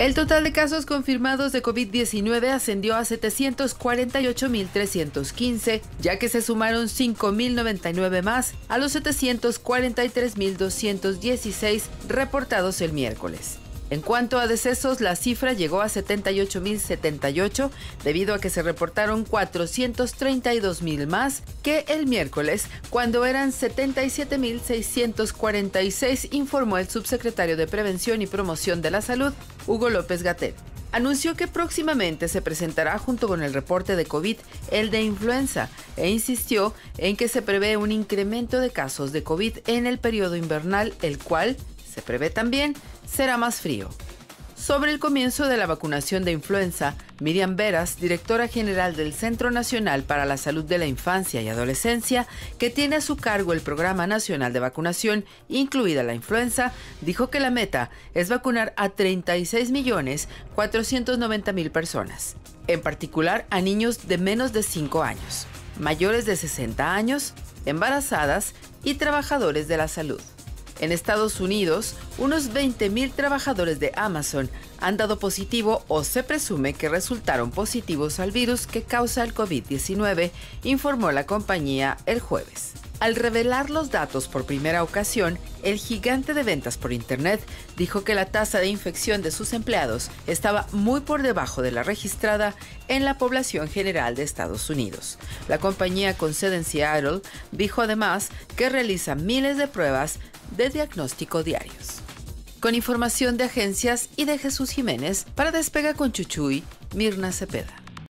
El total de casos confirmados de COVID-19 ascendió a 748.315, ya que se sumaron 5.099 más a los 743.216 reportados el miércoles. En cuanto a decesos, la cifra llegó a 78.078 debido a que se reportaron 432.000 más que el miércoles, cuando eran 77.646, informó el subsecretario de Prevención y Promoción de la Salud, Hugo López-Gatell. Anunció que próximamente se presentará junto con el reporte de COVID el de influenza e insistió en que se prevé un incremento de casos de COVID en el periodo invernal, el cual se prevé también será más frío. Sobre el comienzo de la vacunación de influenza, Miriam Veras, directora general del Centro Nacional para la Salud de la Infancia y Adolescencia, que tiene a su cargo el Programa Nacional de Vacunación, incluida la influenza, dijo que la meta es vacunar a 36.490.000 personas, en particular a niños de menos de 5 años, mayores de 60 años, embarazadas y trabajadores de la salud. En Estados Unidos, unos 20.000 trabajadores de Amazon han dado positivo o se presume que resultaron positivos al virus que causa el COVID-19, informó la compañía el jueves. Al revelar los datos por primera ocasión, el gigante de ventas por Internet dijo que la tasa de infección de sus empleados estaba muy por debajo de la registrada en la población general de Estados Unidos. La compañía con sede en Seattle dijo además que realiza miles de pruebas de diagnóstico diarios. Con información de agencias y de Jesús Jiménez, para Despega con Chuchuy, Mirna Cepeda.